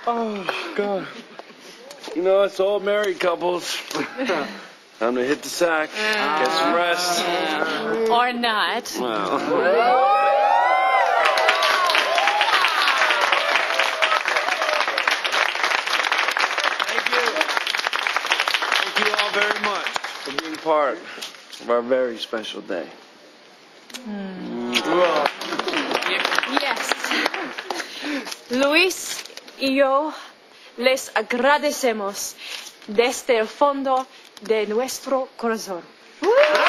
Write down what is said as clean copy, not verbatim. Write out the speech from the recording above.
Oh, God. You know, it's all married couples. Time to hit the sack, get some rest. Or not. Well. Thank you all very much for being part of our very special day. Yes. Luis y yo les agradecemos desde el fondo de nuestro corazón.